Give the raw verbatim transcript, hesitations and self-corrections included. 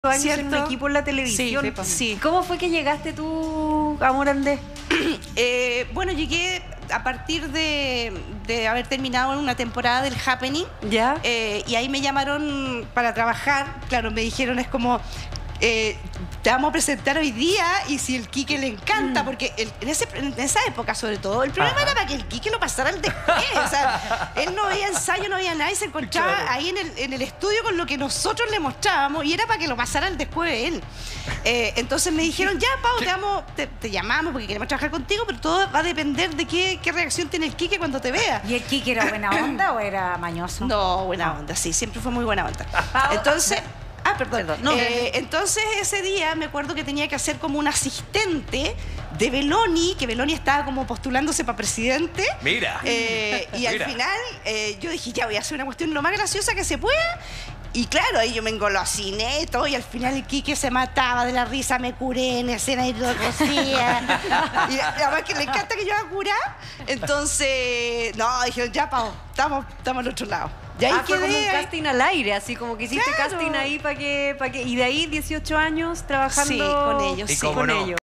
años ¿Cierto? en un equipo en la televisión. Sí, sí. ¿Cómo fue que llegaste tú a Morandé? Eh, bueno, llegué a partir de, de haber terminado una temporada del Happening. ¿Ya? Eh, y ahí me llamaron para trabajar. Claro, me dijeron, es como... Eh, te vamos a presentar hoy día y si el Quique le encanta, mm. porque el, en, ese, en esa época sobre todo, el problema Ajá. era para que el Quique lo pasara al después. O sea, él no veía ensayo, no veía nada y se encontraba claro. ahí en el, en el estudio con lo que nosotros le mostrábamos y era para que lo pasara al después de él. Eh, entonces me dijeron, ya Pau, te, vamos, te, te llamamos porque queremos trabajar contigo, pero todo va a depender de qué, qué reacción tiene el Quique cuando te vea. ¿Y el Quique era buena onda o era mañoso? No, buena onda, sí, siempre fue muy buena onda. Entonces... Ah, perdón. perdón. No. Eh, entonces ese día me acuerdo que tenía que hacer como un asistente de Beloni, que Beloni estaba como postulándose para presidente. Mira. Eh, y Mira. al final eh, yo dije, ya voy a hacer una cuestión lo más graciosa que se pueda. Y claro, ahí yo me engolosiné todo y al final el Quique se mataba de la risa, me curé en escena y lo cosía. Y además que le encanta que yo haga curar. Entonces, no, dijeron, ya, Pau, estamos, estamos al otro lado. Y ahí ah, fue como un casting al aire, así como que hiciste claro. casting ahí para que, para que... Y de ahí dieciocho años trabajando sí, con ellos. ¿Y sí. cómo con no? ellos.